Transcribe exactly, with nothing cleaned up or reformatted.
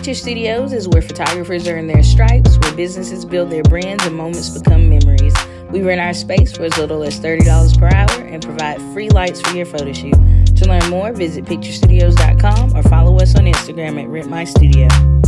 Picture Studios is where photographers earn their stripes, where businesses build their brands and moments become memories. We rent our space for as little as thirty dollars per hour and provide free lights for your photo shoot. To learn more, visit picture studios dot com or follow us on Instagram at rent my studio.